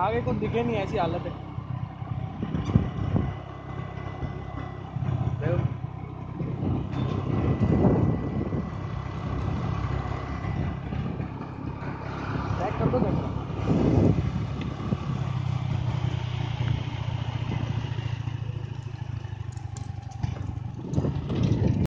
आगे कुछ दिखे नहीं, ऐसी हालत है। चेक कर दो कैमरा।